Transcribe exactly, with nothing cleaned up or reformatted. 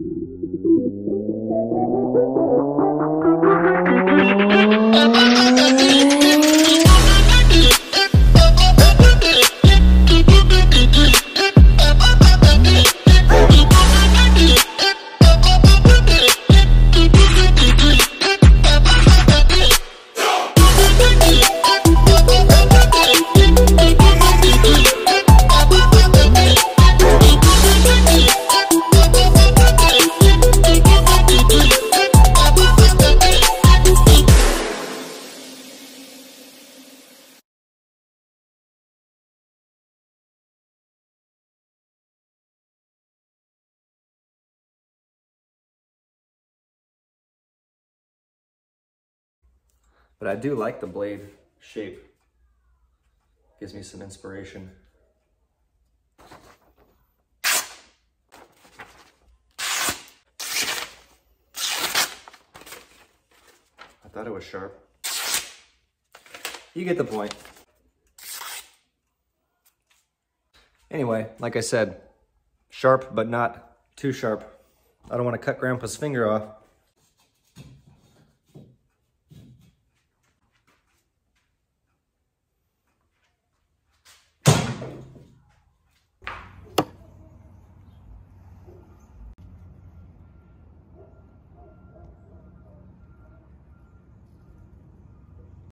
But I do like the blade shape. Gives me some inspiration. I thought it was sharp. You get the point. Anyway, like I said, sharp, but not too sharp. I don't want to cut Grandpa's finger off.